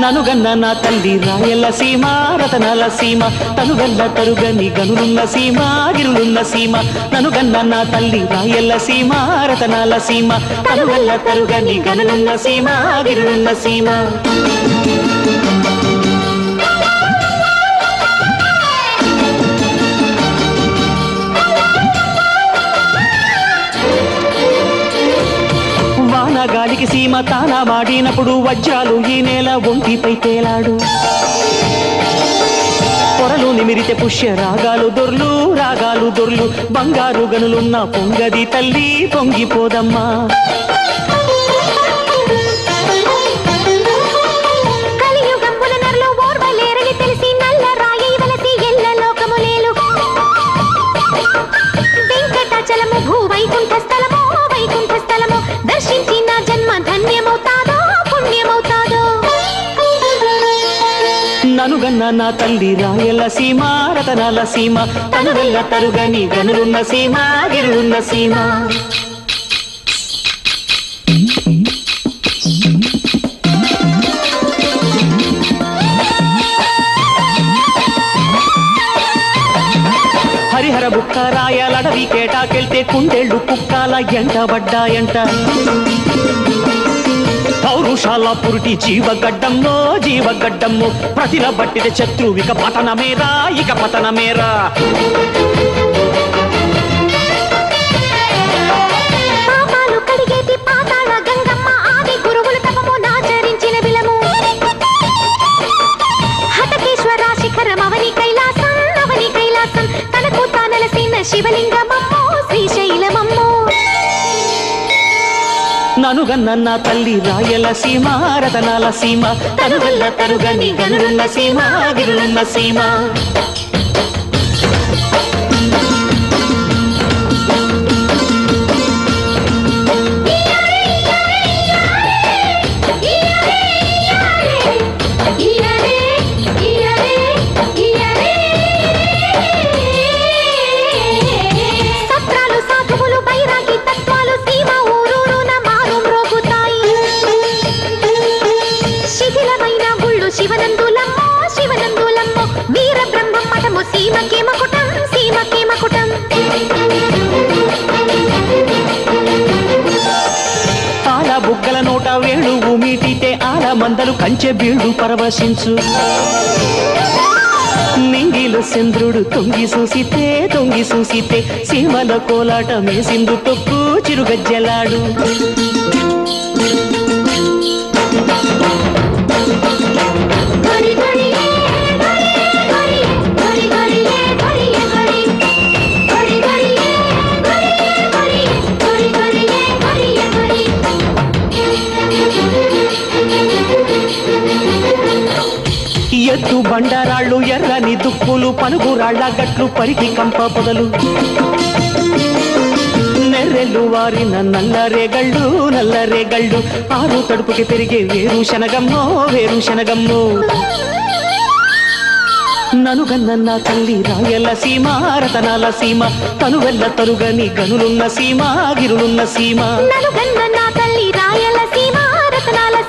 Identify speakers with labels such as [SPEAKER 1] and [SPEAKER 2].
[SPEAKER 1] ననుగన్న నా తల్లి రాయల సీమ రతనాల సీమ తనుగల్ల తరుగని గనులున్న సీమ గిరులున్న సీమ ననుగన్న నా తల్లి రాయల సీమ రతనాల సీమ తనుగల్ల తరుగని గనులున్న సీమ గిరులున్న సీమ గాలికి సీమ తానా మాడినప్పుడు వజ్రాలు ఈ నేల ఒంటిపై తేలాడు పొరలు నిమిరితే పుష్య రాగాలు దొర్లు బంగారు గనులున్న పొంగది తల్లి పొంగిపోదమ్మా ననుగన్న నా తల్లి రాయల సీమ రతనాల సీమ తనుగల్ల తరుగని గనులున్న సీమ గిరులున్న సీమ హరిహర బుక్క రాయలడవి కేటాకెళ్తే కుండేళ్లు కుక్కాల ఎంటబడ్డాయంట పౌరుషాల పురుటి జీవగడ్డమ్మో ప్రతిల బట్టిద శత్రువు ఇక పతనమేరా
[SPEAKER 2] పాపాలు కడిగేటి పాతాళ గంగమ్మ ఆది గురువుల తపము నాచరించిన విలము హతకేశ్వర శిఖరం అవని కైలాసం తనకు తానలసిన శివలింగమమ్మో శ్రీశైలమమ్మో
[SPEAKER 1] ననుగన్న నా తల్లి రాయల సీమ రతనాల సీమ తనుగల్ల తరుగని గనులున్న సీమ గిరులున్న సీమ
[SPEAKER 2] శివనందులమ్మో వీర బ్రహ్మం మఠము సీమకే మకుటం
[SPEAKER 1] ఆల బుగ్గల నోట వేణువు మీటితే ఆల మందలు కంచె బీడు పరవశించు నింగిలో చంద్రుడు తొంగి చూసితే సీమల కోలాట మేసిందు తొక్కు చిరుగజ్జలాడు ఎత్తు బండరాళ్ళు ఎర్రని దుప్పులు పలుగురాళ్ల గట్లు పరికి కంప పొదలు నెర్రెళ్ళు వారిన నల్లరేగళ్ళు ఆరు కడుపుకి పెరిగే వేరుశనగమ్మో ననుగన్న నా తల్లి రాయల సీమ రతనాల సీమ తనువెల్ల తరుగని గనులున్న సీమ గిరులున్న సీమ
[SPEAKER 2] ననుగన్న నా తల్లి రాయల సీమ రతనాల